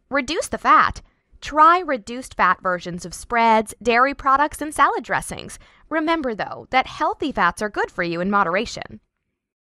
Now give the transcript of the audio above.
Reduce the fat. Try reduced fat versions of spreads, dairy products, and salad dressings. Remember, though, that healthy fats are good for you in moderation.